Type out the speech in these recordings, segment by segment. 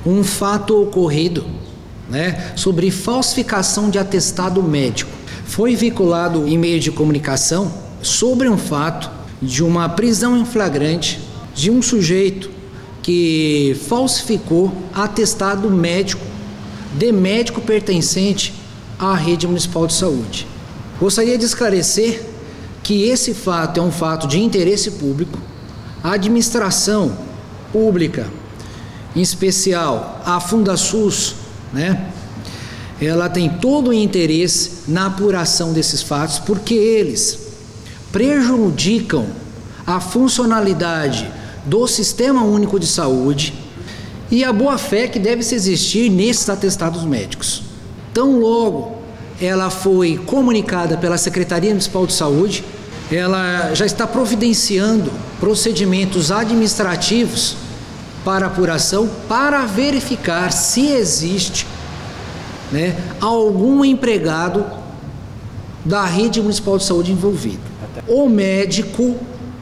um fato ocorrido, sobre falsificação de atestado médico. Foi vinculado em meio de comunicação sobre um fato de uma prisão em flagrante de um sujeito que falsificou atestado médico de médico pertencente à rede municipal de saúde. Gostaria de esclarecer que esse fato é um fato de interesse público. A administração pública, em especial a Fundasus, ela tem todo o interesse na apuração desses fatos, porque eles prejudicam a funcionalidade do Sistema Único de Saúde e a boa-fé que deve se existir nesses atestados médicos. Tão logo ela foi comunicada pela Secretaria Municipal de Saúde, ela já está providenciando procedimentos administrativos para apuração, para verificar se existe algum empregado da rede municipal de saúde envolvido. O médico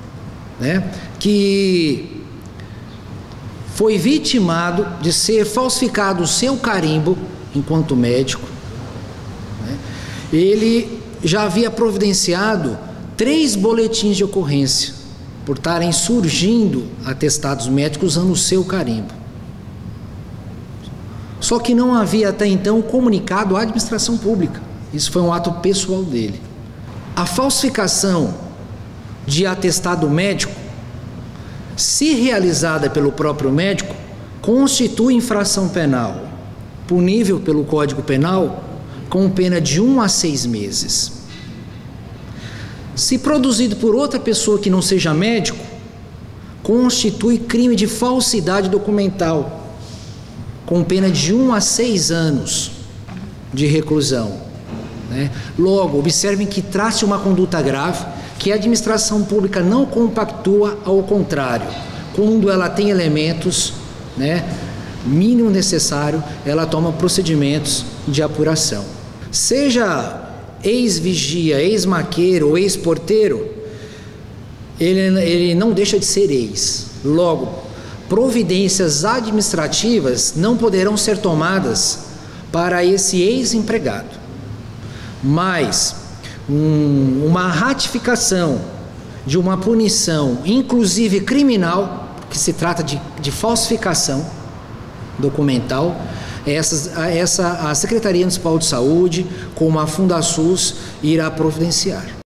que foi vitimado de ser falsificado o seu carimbo enquanto médico, ele já havia providenciado 3 boletins de ocorrência por estarem surgindo atestados médicos usando o seu carimbo. Só que não havia até então comunicado à administração pública. Isso foi um ato pessoal dele. A falsificação de atestado médico, se realizada pelo próprio médico, constitui infração penal, punível pelo Código Penal com pena de 1 a 6 meses. Se produzido por outra pessoa que não seja médico, constitui crime de falsidade documental, com pena de 1 a 6 anos de reclusão. Logo, observem que trata-se uma conduta grave que a administração pública não compactua, ao contrário, quando ela tem elementos, mínimo necessário, ela toma procedimentos de apuração. Seja ex-vigia, ex-maqueiro ou ex-porteiro, ele não deixa de ser ex. Logo, providências administrativas não poderão ser tomadas para esse ex-empregado, mas uma ratificação de uma punição, inclusive criminal, que se trata de falsificação documental, a Secretaria Municipal de Saúde, como a Fundasus, irá providenciar.